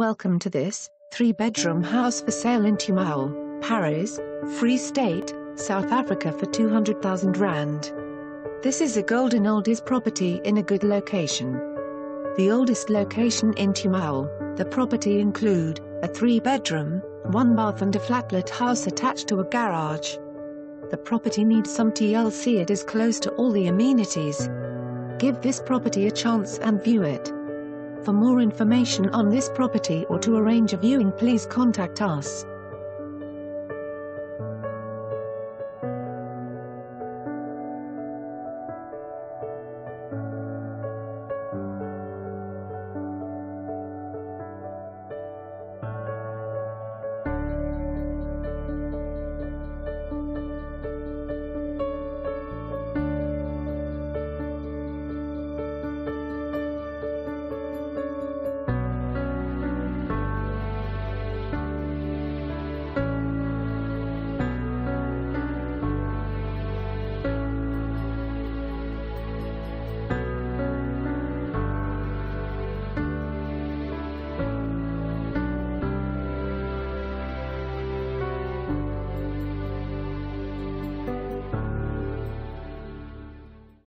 Welcome to this 3-bedroom house for sale in Tumahole, Parys, Free State, South Africa for R200,000. This is a golden oldies property in a good location. The oldest location in Tumahole. The property include a 3-bedroom, 1-bath and a flatlet house attached to a garage. The property needs some TLC. It is close to all the amenities. Give this property a chance and view it. For more information on this property or to arrange a viewing, please contact us.